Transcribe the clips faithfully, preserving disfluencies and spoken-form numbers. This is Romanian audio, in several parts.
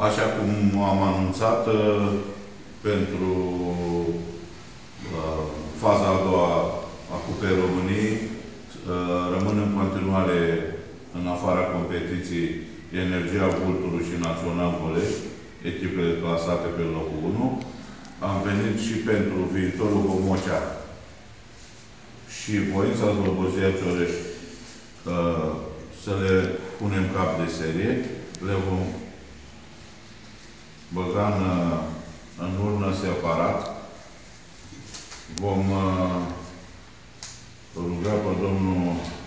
așa cum am anunțat, pentru faza a doua a Cupei României, rămân în continuare în afara competiției Energia Vulturu și Național Volești, echipele clasate pe locul unu. Am venit și pentru viitorul Homocea și Voința Slobozia Ciorești să le punem cap de serie. Le vom băga în, în urnă separat. Vom ruga pe domnul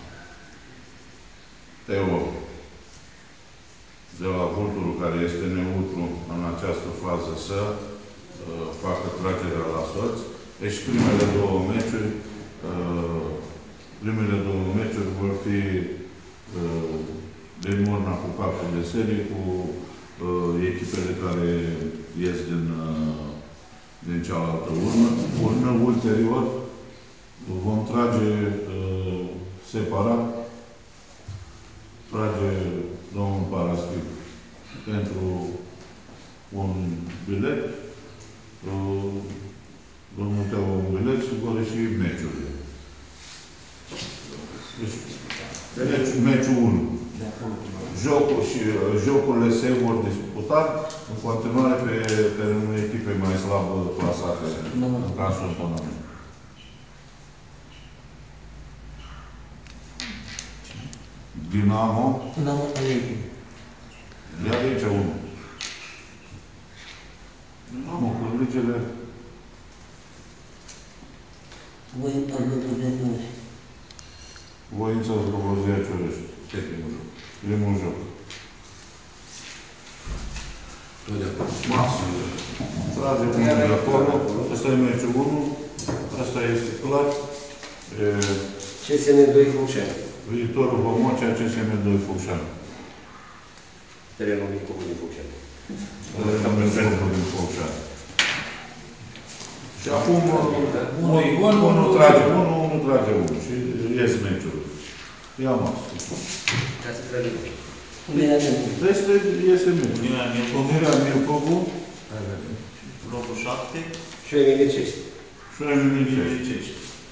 Teo de la Vulturu, care este neutru în această fază, să uh, facă tragerea la sorți. Deci primele două meciuri, uh, primele două meciuri vor fi uh, de urna cu capul de serie, cu uh, echipele care ies din, uh, din cealaltă urnă. Urnă, ulterior, vom trage uh, separat, trage domnul Paraschiv pentru un bilet, uh, domnul Teo un bilet și vor ieși meciurile. Deci, meciul unu. Jocul și uh, jocurile se vor disputa în continuare pe terenul echipei mai slab clasate în cazul economic. Dinamo. Dinamo Alegi. Ia de aici unul. Dinamo cu legele. Voința Slobozia Ciorești. Voința Slobozia Ciorești. Ce primul joc? Primul joc. Maxim. Trage unul de acolo. Ăsta e meciul unu. Asta este clar. C S M doi Focșani. Viitorul Homocea, C S M doi Focșani. Terenul Micu din Focșani. Terenul din Focșani. Și acum, unul trage unul, unul trage unul. Și ies meciul. Ia masă. Ca să trage. Unirea Milcovu. Este, iese meciul. Unirea Milcovu. Locul șapte. Șoimii Licești. Șoimii Licești.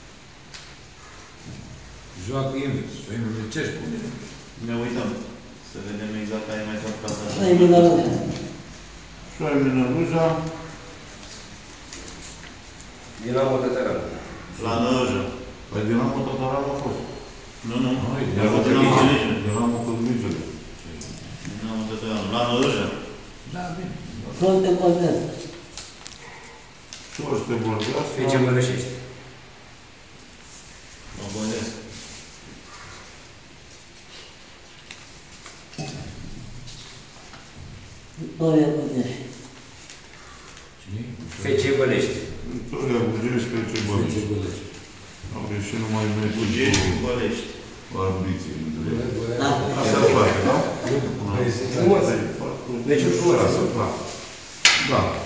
Joacă invers. Șoimii Licești. Ne uităm. Să vedem exact care mai sunt clasați. Șoimii Năruja. Șoimii Năruja. Dinamo Tătăran. La Năruja. Păi Dinamo Tătăran a fost. Nu, nu. Dinamo Călugele. Dinamo Tătăran. La Năruja. Da, bine. Fronte Băldeasă. Șoște Băldeasă. F C Mărășești. La Băldeasă. Victoria Bugești. F C Bălești. Victoria Bugești, F C Bălești. Au ieșit numai meciul Bugești cu Bălești. cu arbiții. Da. Asta e foarte, da? Frumos. Meciul frumos. Da.